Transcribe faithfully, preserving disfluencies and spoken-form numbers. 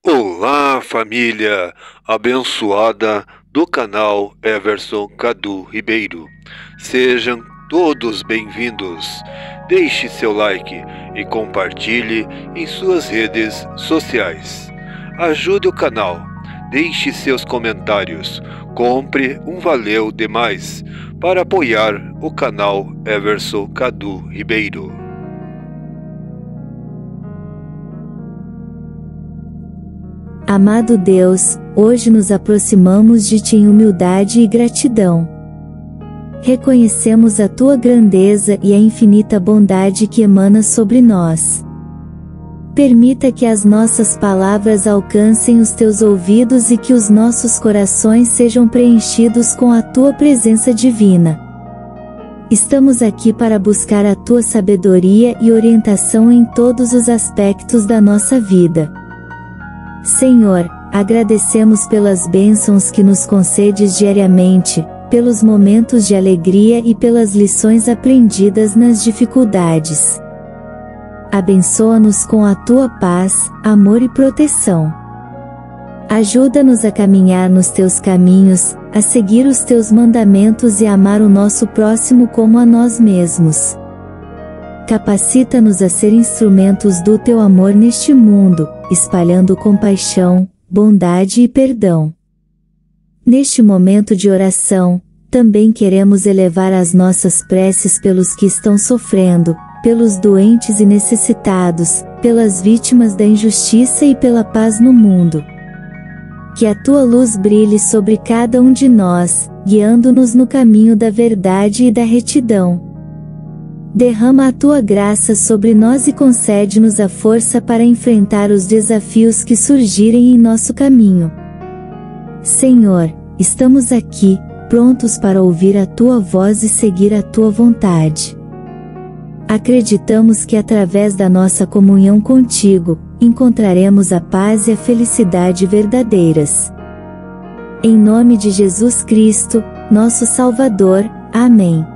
Olá, família abençoada do canal Everson Cadu Ribeiro. Sejam todos bem-vindos. Deixe seu like e compartilhe em suas redes sociais. Ajude o canal. Deixe seus comentários. Compre um Valeu Demais para apoiar o canal Everson Cadu Ribeiro. Amado Deus, hoje nos aproximamos de Ti em humildade e gratidão. Reconhecemos a Tua grandeza e a infinita bondade que emana sobre nós. Permita que as nossas palavras alcancem os Teus ouvidos e que os nossos corações sejam preenchidos com a Tua presença divina. Estamos aqui para buscar a Tua sabedoria e orientação em todos os aspectos da nossa vida. Senhor, agradecemos pelas bênçãos que nos concedes diariamente, pelos momentos de alegria e pelas lições aprendidas nas dificuldades. Abençoa-nos com a Tua paz, amor e proteção. Ajuda-nos a caminhar nos Teus caminhos, a seguir os Teus mandamentos e amar o nosso próximo como a nós mesmos. Capacita-nos a ser instrumentos do Teu amor neste mundo, espalhando compaixão, bondade e perdão. Neste momento de oração, também queremos elevar as nossas preces pelos que estão sofrendo, pelos doentes e necessitados, pelas vítimas da injustiça e pela paz no mundo. Que a Tua luz brilhe sobre cada um de nós, guiando-nos no caminho da verdade e da retidão. Derrama a Tua graça sobre nós e concede-nos a força para enfrentar os desafios que surgirem em nosso caminho. Senhor, estamos aqui, prontos para ouvir a Tua voz e seguir a Tua vontade. Acreditamos que através da nossa comunhão contigo, encontraremos a paz e a felicidade verdadeiras. Em nome de Jesus Cristo, nosso Salvador. Amém.